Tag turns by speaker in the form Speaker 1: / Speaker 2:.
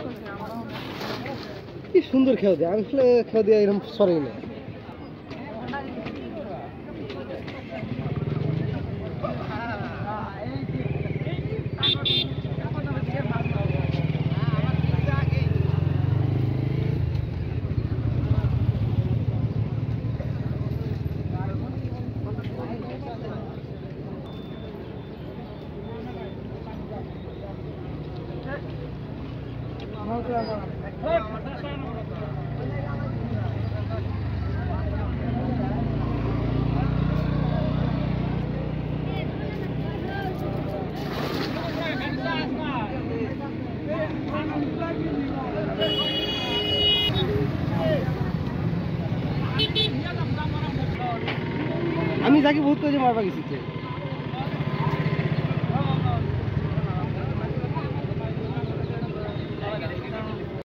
Speaker 1: কি সুন্দর খেয়ে দেয়, আমি খেয়ে দিয়ে এরকম সরাই না। আমি যাকে বহুত করে মারবা গেছি।